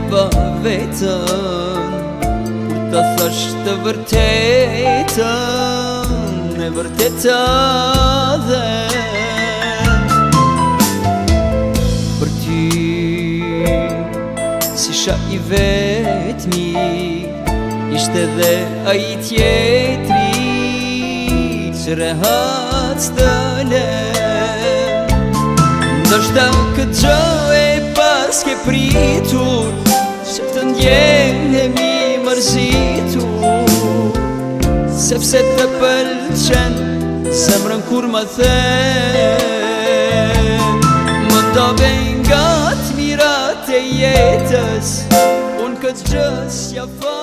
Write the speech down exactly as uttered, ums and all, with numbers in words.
leva vetën kur të thash të vërtetën, e vërteta dhe për ty si sha i vetmi ishte dhe ai tjetri që rehat s'të lem. Ndoshta këtë gjë e pas ke pritur që të ndjehemi mërzitur, sepse të pëlqen zemrën kur më them. Më dobe nga të mirat e jetës, unë këtë gjë s'ja fa